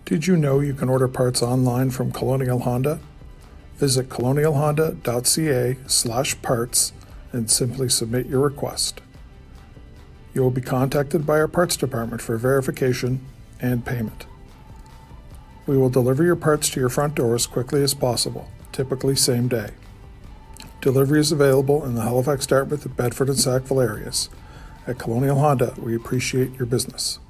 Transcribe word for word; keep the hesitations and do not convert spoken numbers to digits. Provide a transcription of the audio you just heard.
Did you know you can order parts online from Colonial Honda? Visit colonial honda dot c a slash parts and simply submit your request. You will be contacted by our parts department for verification and payment. We will deliver your parts to your front door as quickly as possible, typically same day. Delivery is available in the Halifax, Dartmouth, Bedford, and Sackville areas. At Colonial Honda, we appreciate your business.